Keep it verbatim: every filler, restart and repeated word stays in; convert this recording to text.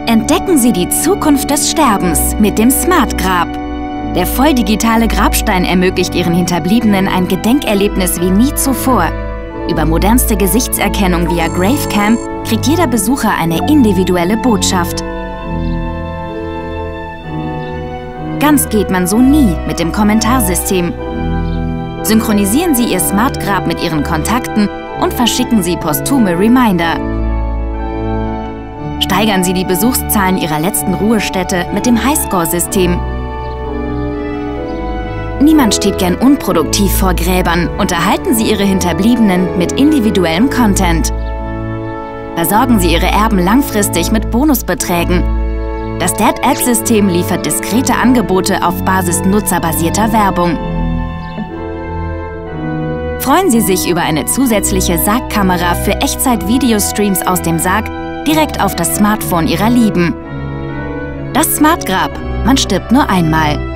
Entdecken Sie die Zukunft des Sterbens mit dem Smart Grab. Der volldigitale Grabstein ermöglicht Ihren Hinterbliebenen ein Gedenkerlebnis wie nie zuvor. Über modernste Gesichtserkennung via Gravecam kriegt jeder Besucher eine individuelle Botschaft. Ganz geht man so nie mit dem Kommentarsystem. Synchronisieren Sie Ihr Smart Grab mit Ihren Kontakten und verschicken Sie posthume Reminder. Steigern Sie die Besuchszahlen Ihrer letzten Ruhestätte mit dem Highscore-System. Niemand steht gern unproduktiv vor Gräbern. Unterhalten Sie Ihre Hinterbliebenen mit individuellem Content. Versorgen Sie Ihre Erben langfristig mit Bonusbeträgen. Das Dead-Ad-System liefert diskrete Angebote auf Basis nutzerbasierter Werbung. Freuen Sie sich über eine zusätzliche Sargkamera für Echtzeit-Videostreams aus dem Sarg direkt auf das Smartphone Ihrer Lieben. Das Smart Grab. Man stirbt nur einmal.